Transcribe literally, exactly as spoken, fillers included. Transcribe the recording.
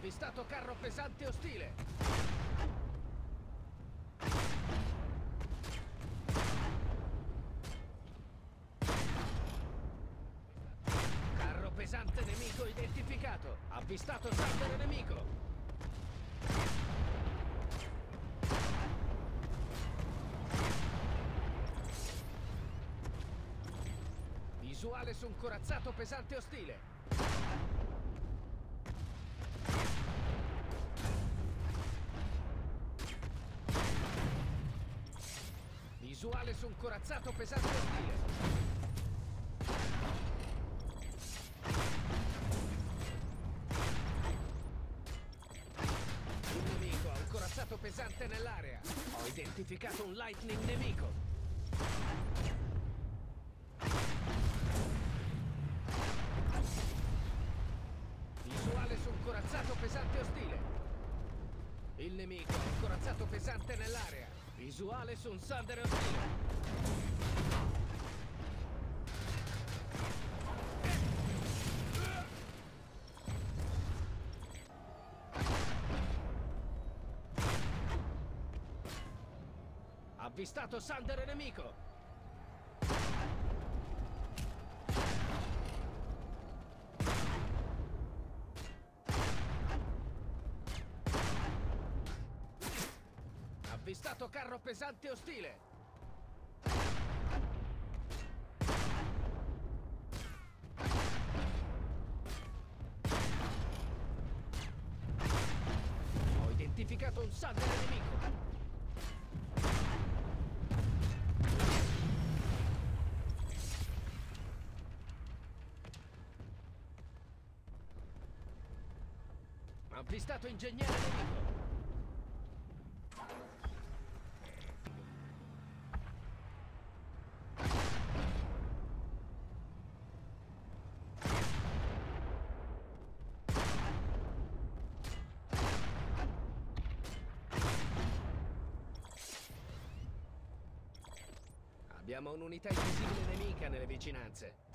Avvistato carro pesante ostile. Carro pesante nemico identificato. Avvistato Sander nemico. Visuale su un corazzato pesante ostile. Visuale su un corazzato pesante ostile. Un nemico ha un corazzato pesante nell'area. Ho identificato un lightning nemico. Visuale su un corazzato pesante ostile. Il nemico ha un corazzato pesante nell'area. Visuale su un Sander ostile. Avvistato Sander nemico. Avvistato carro pesante ostile. Ho identificato un Sander nemico. Avvistato ingegnere nemico. Abbiamo un'unità invisibile nemica nelle vicinanze.